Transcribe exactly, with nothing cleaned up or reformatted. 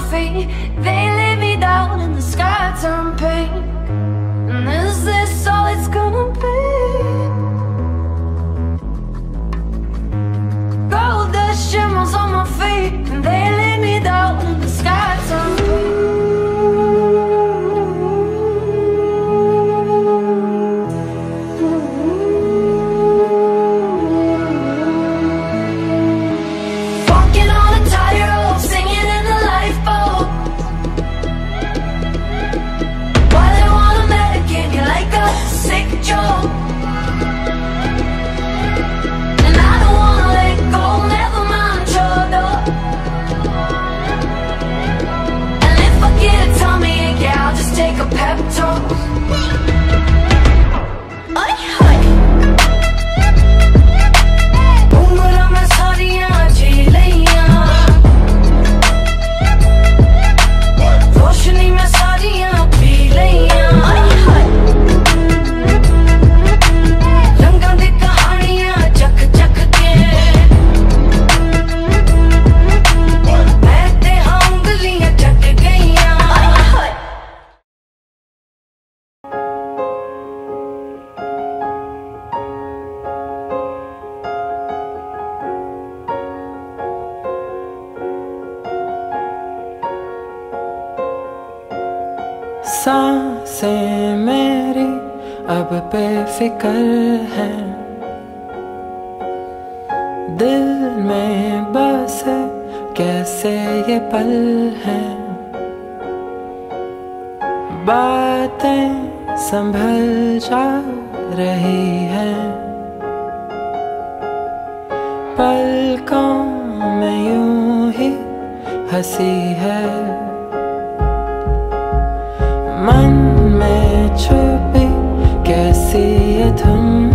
feet. They lay me down and the sky turned pink. And is this all it's gonna be? Gold dust shimmers on my feet, and they lay me down and the sky turned pink. Take a pep talk. Ay, ay. उम्र में सारियां जी लियां, रोशनी में सारियां पी लियां। ay, ay. रंगां दी कहानियां चक चक के मैं ते हाँ उंगलियां चट गईयां। ay, ay. सांसें मेरी अब बेफिक्र हैं, दिल में बस कैसे ये पल हैं। बातें संभल जा रही हैं, पलकों में यूं ही हंसी है। मन में छुपी कैसी ये धुन